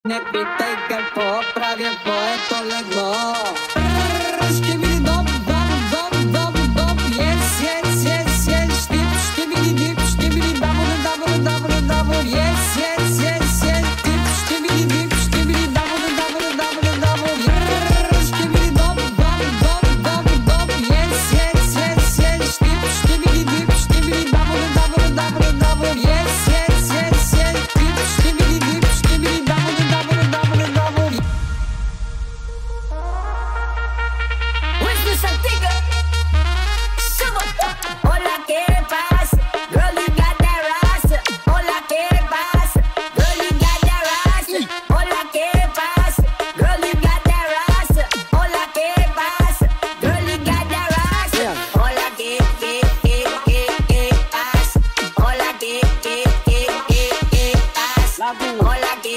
Не питай какво правя, твоето легло. Skidibom, bom, bom, bom, bom. Yes, yes, yes, yes. Dip, skibidi dip, skibidi double, double, double, double. Yes, yes, yes, yes. Dip, skibidi dip, skibidi double, double, double, double. Skidibom, bom, bom, bom, bom. Yes, yes, yes, yes. Dip, skibidi dip, skibidi double, double, double, double. Yes, yes, yes, yes. Dip, skibidi dip, skibidi double, double, double, double. Where's the antiga? Zumba. Hola, ¿qué pasa? Girl, you got that ass. Hola, ¿qué pasa? Girl, you got that ass. Hola, ¿qué pasa? Girl, you got that ass. Hola, ¿qué pasa? Girl, you got that ass. Hola, ¿qué pasa? Hola, ¿qué pasa? Hola, ¿qué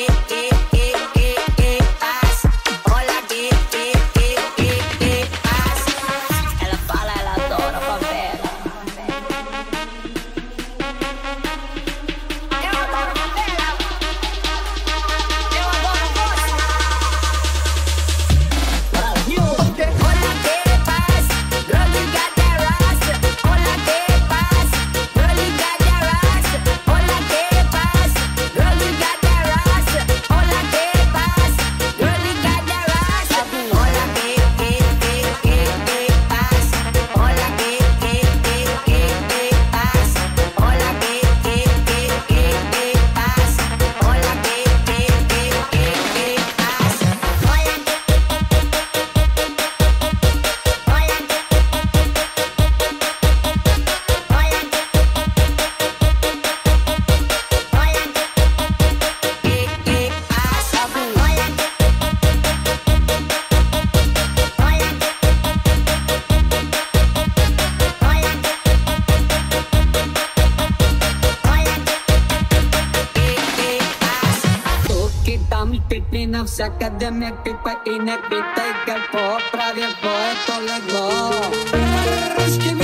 pasa? Hola, ¿qué pasa? Ela fala, ela adora favela. Eu adoro favela. Eu adoro você. Hola, ¿qué pasa? Girl, you got that ass. Hola, ¿qué pasa? Girl, you got that ass. Hola, ¿qué pasa? Girl, you got that ass. Hola, ¿qué pasa? Girl, you got that ass. Hola, ¿qué pasa? Hola, ¿qué pasa? Hola, ¿qué pasa? Hola, ¿qué Тук там пипи навсякъде ме пипа и не питай какво правя, твоето легло.